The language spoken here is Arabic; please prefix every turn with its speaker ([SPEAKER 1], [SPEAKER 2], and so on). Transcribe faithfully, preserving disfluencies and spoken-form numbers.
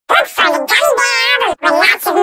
[SPEAKER 1] Good for the gun dad. When lots of